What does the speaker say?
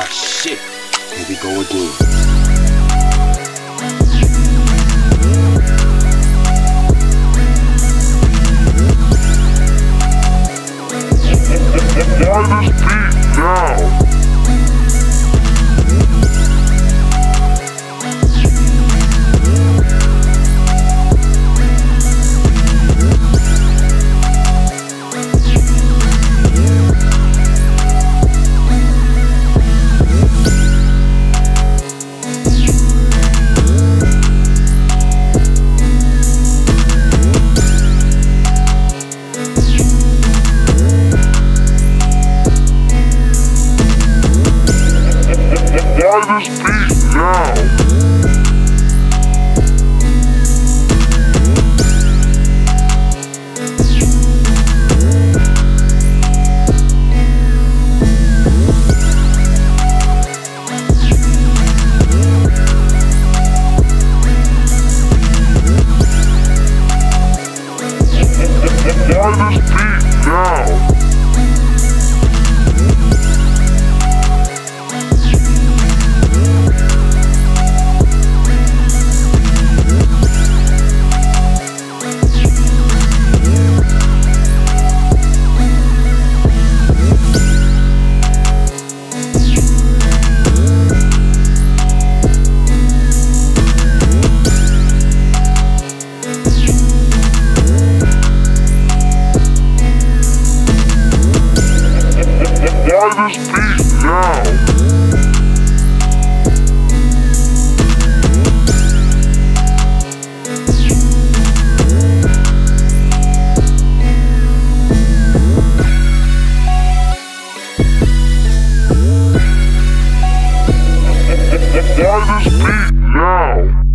shit. Here we go again. Why this beat now? Why this beat now? Why this beat now? Why this beat now? Why this beat now?